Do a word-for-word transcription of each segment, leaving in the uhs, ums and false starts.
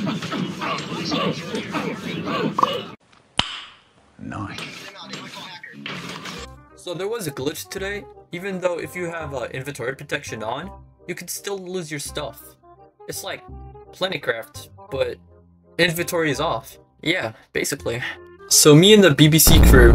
Nice. So there was a glitch today. Even though if you have uh, inventory protection on, you can still lose your stuff. It's like Planetcraft, but inventory is off. Yeah, basically. So me and the B B C crew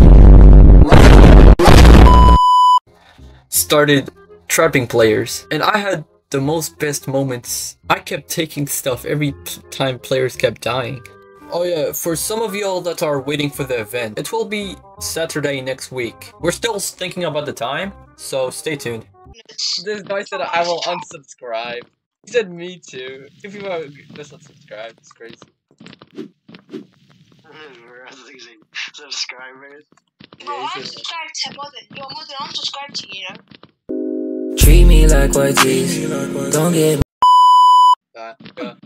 started trapping players, and I had the most best moments. I kept taking stuff every time players kept dying. Oh yeah, for some of y'all that are waiting for the event, it will be Saturday next week. We're still thinking about the time, so stay tuned. This guy said I will unsubscribe. He said me too. If you want to just unsubscribe, it's crazy. Subscribers. Oh, I'm subscribed to Modern. Yo, Modern, I'm subscribed to you, you know. Treat me like white tees. Don't get Uh, uh,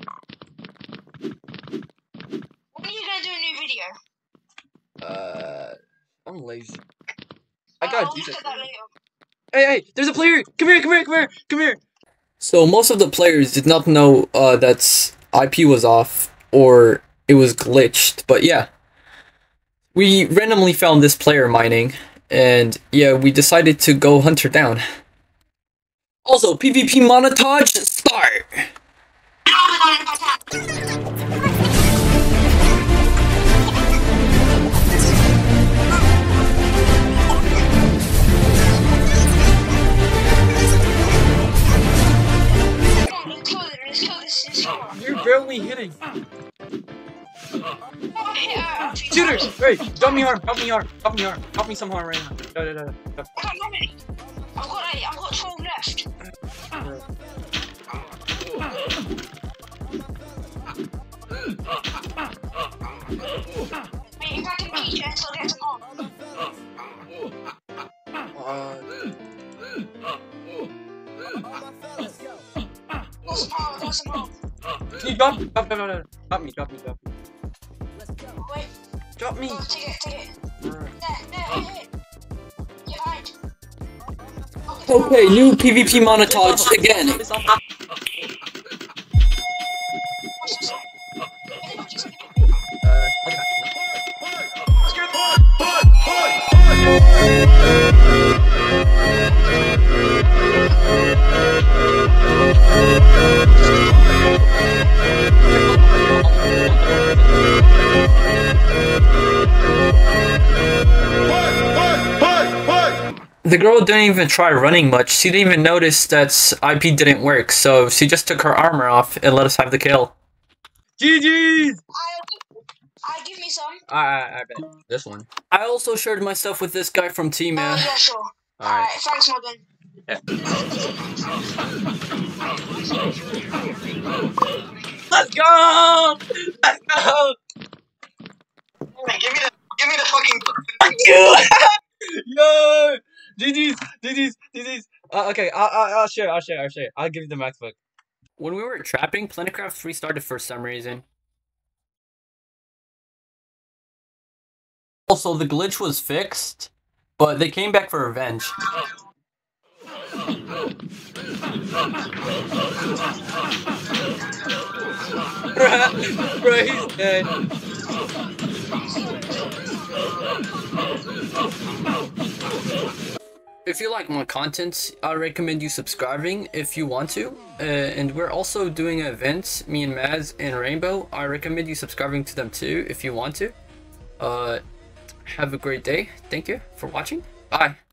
When are you gonna do a new video? uh, I'm lazy. I I'll- gotta I'll do look at something. that later. Hey, hey, there's a player! Come here, come here, come here, come here! So most of the players did not know uh, that I P was off or it was glitched, but yeah. We randomly found this player mining, and yeah, we decided to go hunt her down. Also, PvP montage, start! Come on, let's kill it, let's kill this, let's kill it. You're barely hitting. Yeah, Shooters! Wait, drop me harm, help me harm, help me harm, help me some harm right now. No, no, no, no. I don't have any. I've got eight, I've got twelve left. Mate, if I can beat you, I'll get some more. Uh, Got some more, got some more. can you drop? Drop, no, no, no. Drop me, drop me, drop me. Wait, Drop me! oh, take it, take it. There, there, here, here. You're behind. Okay, new PvP montage again. What's this? Uh, The girl didn't even try running much. She didn't even notice that I P didn't work, so she just took her armor off and let us have the kill. G G's! I give me some. I, I, I bet. This one. I also shared my stuff with this guy from Team Oh, uh, yeah, sure. Alright. Alright, thanks, Modern. Yeah. Let's go! Let's go! Hey, give me the, give me the fucking. Fuck you! Yo! G G's! G G's! G G's! Uh, okay, I'll, I'll, I'll share, I'll share, I'll share. I'll give you the max book. When we were trapping, Planetcraft restarted for some reason. Also, the glitch was fixed, but they came back for revenge. Bro, he's dead. If you like my content, I recommend you subscribing if you want to. Uh, and we're also doing events, me and Maz and Rainbow. I recommend you subscribing to them too if you want to. Uh, have a great day. Thank you for watching. Bye.